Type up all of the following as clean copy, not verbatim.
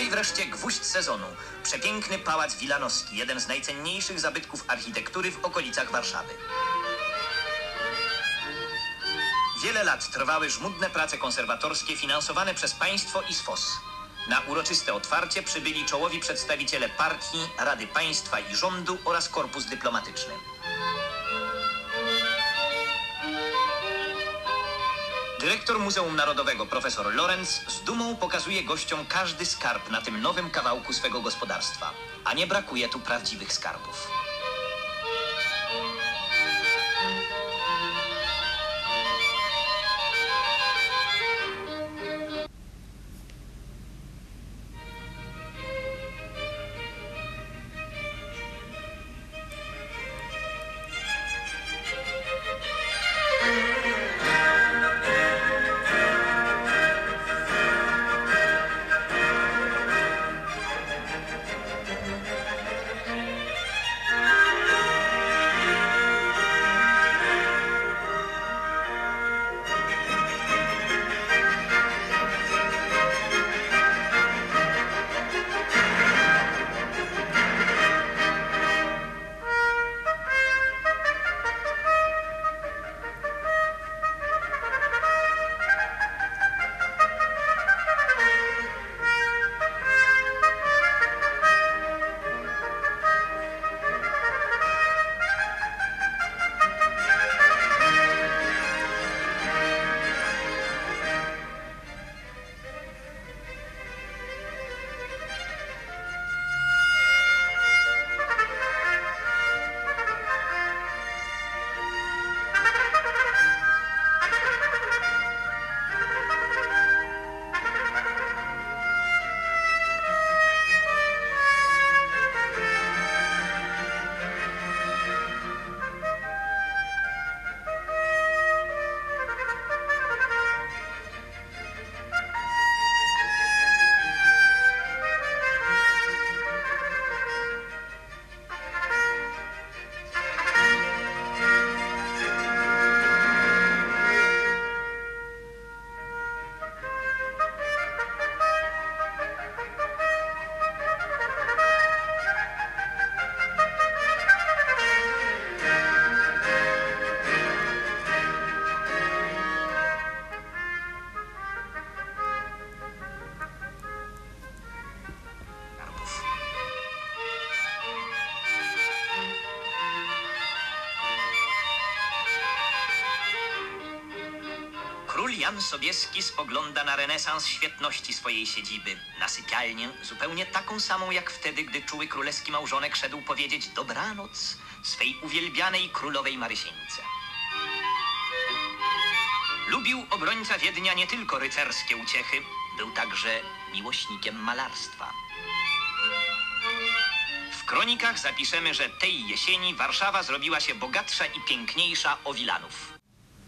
i wreszcie gwóźdź sezonu. Przepiękny Pałac Wilanowski, jeden z najcenniejszych zabytków architektury w okolicach Warszawy. Wiele lat trwały żmudne prace konserwatorskie finansowane przez państwo i SFOS. Na uroczyste otwarcie przybyli czołowi przedstawiciele partii, Rady Państwa i rządu oraz korpus dyplomatyczny. Dyrektor Muzeum Narodowego profesor Lorenz z dumą pokazuje gościom każdy skarb na tym nowym kawałku swego gospodarstwa. A nie brakuje tu prawdziwych skarbów. Król Jan Sobieski spogląda na renesans świetności swojej siedziby, na sypialnię zupełnie taką samą jak wtedy, gdy czuły królewski małżonek szedł powiedzieć dobranoc swej uwielbianej królowej Marysieńce. Lubił obrońca Wiednia nie tylko rycerskie uciechy, był także miłośnikiem malarstwa. W kronikach zapiszemy, że tej jesieni Warszawa zrobiła się bogatsza i piękniejsza o Wilanów.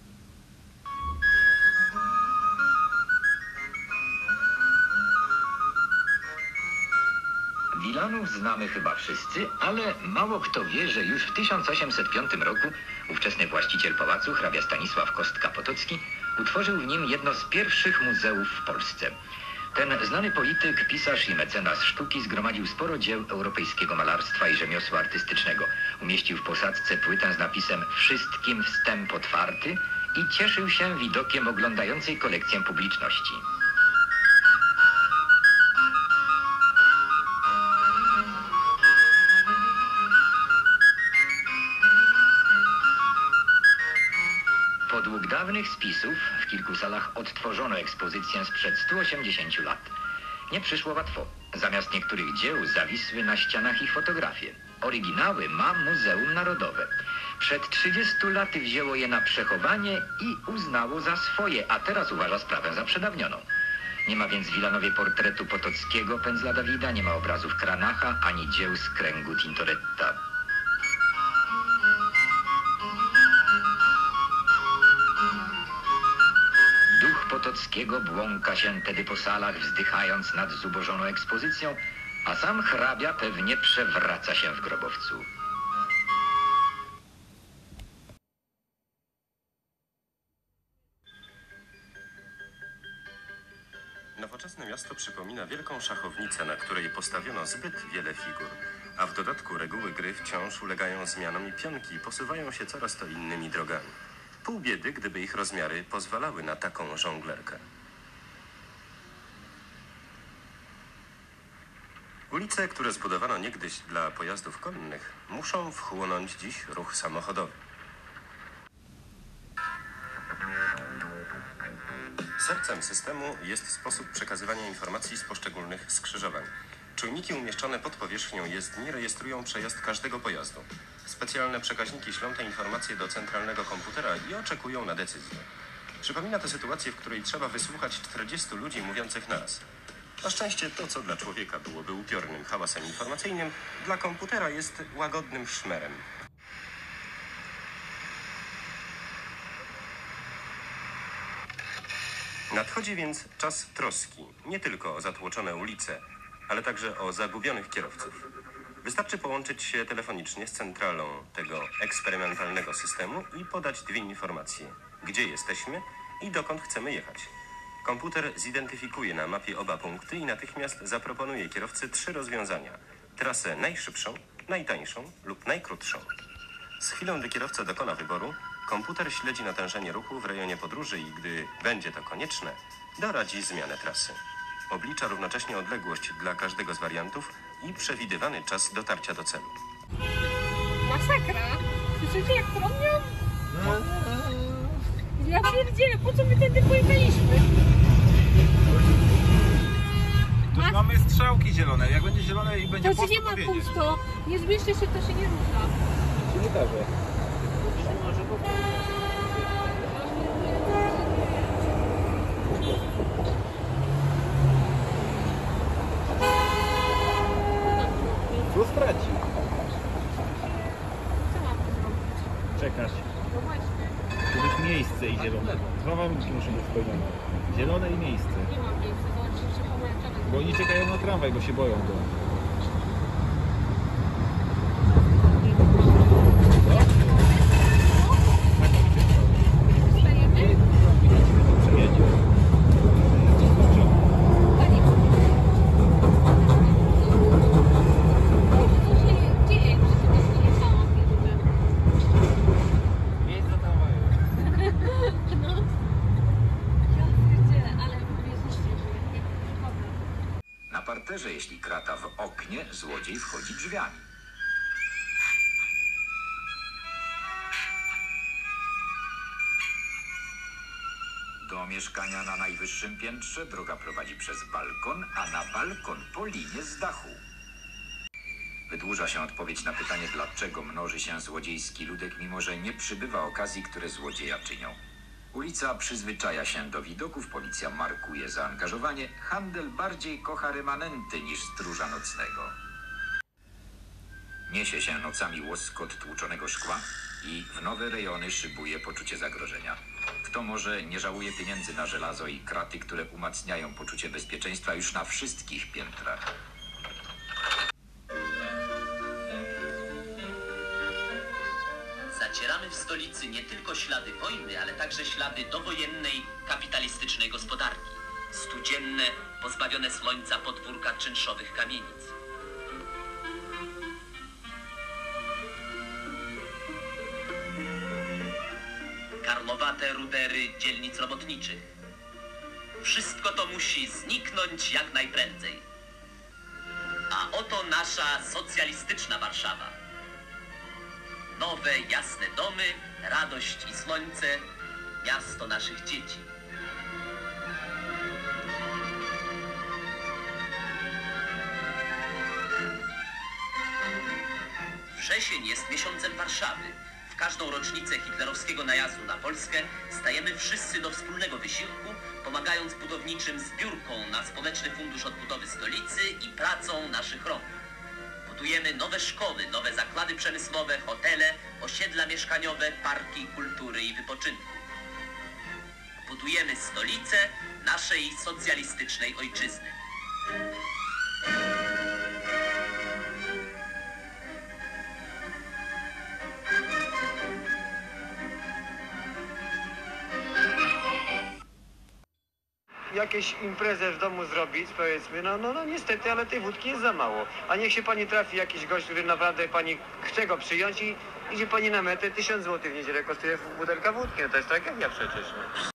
Wilanów znamy chyba wszyscy, ale mało kto wie, że już w 1805 roku ówczesny właściciel pałacu, hrabia Stanisław Kostka-Potocki, utworzył w nim jedno z pierwszych muzeów w Polsce. Ten znany polityk, pisarz i mecenas sztuki zgromadził sporo dzieł europejskiego malarstwa i rzemiosła artystycznego. Umieścił w posadzce płytę z napisem „Wszystkim wstęp otwarty” i cieszył się widokiem oglądającej kolekcję publiczności. Podług dawnych spisów w kilku salach odtworzono ekspozycję sprzed 180 lat. Nie przyszło łatwo. Zamiast niektórych dzieł zawisły na ścianach ich fotografie. Oryginały ma Muzeum Narodowe. Przed 30 laty wzięło je na przechowanie i uznało za swoje, a teraz uważa sprawę za przedawnioną. Nie ma więc w Wilanowie portretu Potockiego, pędzla Dawida, nie ma obrazów Cranacha, ani dzieł z kręgu Tintoretta. Duch Potockiego błąka się tedy po salach, wzdychając nad zubożoną ekspozycją, a sam hrabia pewnie przewraca się w grobowcu. Nowoczesne miasto przypomina wielką szachownicę, na której postawiono zbyt wiele figur, a w dodatku reguły gry wciąż ulegają zmianom i pionki posuwają się coraz to innymi drogami. Pół biedy, gdyby ich rozmiary pozwalały na taką żonglerkę. Ulice, które zbudowano niegdyś dla pojazdów konnych, muszą wchłonąć dziś ruch samochodowy. Sercem systemu jest sposób przekazywania informacji z poszczególnych skrzyżowań. Czujniki umieszczone pod powierzchnią jezdni rejestrują przejazd każdego pojazdu. Specjalne przekaźniki ślą te informacje do centralnego komputera i oczekują na decyzję. Przypomina to sytuację, w której trzeba wysłuchać 40 ludzi mówiących naraz. Na szczęście to, co dla człowieka byłoby upiornym hałasem informacyjnym, dla komputera jest łagodnym szmerem. Nadchodzi więc czas troski, nie tylko o zatłoczone ulice, ale także o zagubionych kierowców. Wystarczy połączyć się telefonicznie z centralą tego eksperymentalnego systemu i podać dwie informacje: gdzie jesteśmy i dokąd chcemy jechać. Komputer zidentyfikuje na mapie oba punkty i natychmiast zaproponuje kierowcy 3 rozwiązania: trasę najszybszą, najtańszą lub najkrótszą. Z chwilą, gdy kierowca dokona wyboru, komputer śledzi natężenie ruchu w rejonie podróży i gdy będzie to konieczne, doradzi zmianę trasy. Oblicza równocześnie odległość dla każdego z wariantów i przewidywany czas dotarcia do celu. Masakra! Słyszycie jak trąbią? Ja pierdzielę, po co my tędy pojechaliśmy? Tu mamy strzałki zielone. Jak będzie zielone i będzie To się nie ma pusto, nie zmieszczę się, to się nie rusza. Nie każe. Tu straci. Co mam tu zrobić? Czekać. No właśnie, Tu być miejsce i zielone. 2 warunki muszą być spełnione. Zielone i miejsce. nie mam miejsca, zobaczcie, że pomarańczowe. Bo oni czekają na tramwaj, bo się boją go. Stajemy? Przejedzie. Panie, co się dzieje, że się też nie jechałam jeszcze? Miejsce tramwaju. No. Ja pierdzielę, ale wierzycie, że jak przychodzę. Na parterze, jeśli krata w oknie, złodziej wchodzi drzwiami. Do mieszkania na najwyższym piętrze droga prowadzi przez balkon, a na balkon po linie z dachu. Wydłuża się odpowiedź na pytanie, dlaczego mnoży się złodziejski ludek, mimo że nie przybywa okazji, które złodzieja czynią. Ulica przyzwyczaja się do widoków, policja markuje zaangażowanie, handel bardziej kocha remanenty niż stróża nocnego. Niesie się nocami łoskot tłuczonego szkła i w nowe rejony szybuje poczucie zagrożenia. Kto może nie żałuje pieniędzy na żelazo i kraty, które umacniają poczucie bezpieczeństwa już na wszystkich piętrach. Zacieramy w stolicy nie tylko ślady wojny, ale także ślady dowojennej, kapitalistycznej gospodarki. Studzienne, pozbawione słońca podwórka czynszowych kamienic. Karłowate rudery dzielnic robotniczych. Wszystko to musi zniknąć jak najprędzej. A oto nasza socjalistyczna Warszawa. Nowe, jasne domy, radość i słońce, miasto naszych dzieci. Wrzesień jest miesiącem Warszawy. W każdą rocznicę hitlerowskiego najazdu na Polskę stajemy wszyscy do wspólnego wysiłku, pomagając budowniczym zbiórką na Społeczny Fundusz Odbudowy Stolicy i pracą naszych rąk. Budujemy nowe szkoły, nowe zakłady przemysłowe, hotele, osiedla mieszkaniowe, parki kultury i wypoczynku. Budujemy stolicę naszej socjalistycznej ojczyzny. jakieś imprezę w domu zrobić, powiedzmy, no niestety, ale tej wódki jest za mało. A niech się pani trafi jakiś gość, który naprawdę pani chce go przyjąć i idzie pani na metę, 1000 zł w niedzielę kosztuje butelka wódki, no to jest tragedia przecież. No.